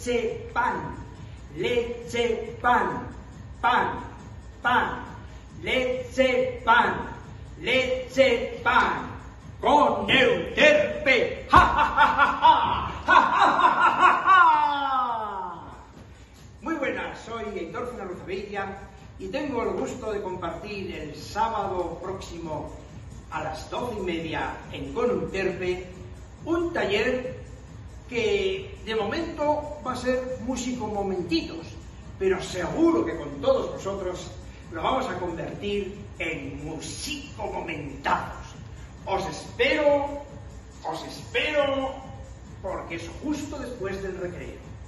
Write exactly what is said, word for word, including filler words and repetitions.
leche, pan, leche, pan, pan, pan, leche, pan, leche, pan, con Euterpe, ja, ja, ja, ja, ja, ja, ja, ja, ja. Muy buenas, soy Heitor Fuenarruzabeitia y tengo el gusto de compartir el sábado próximo a las doce y media en Con Euterpe un taller que de momento va a ser músico momentitos, pero seguro que con todos vosotros lo vamos a convertir en músico momentazos. Os espero, os espero, porque es justo después del recreo.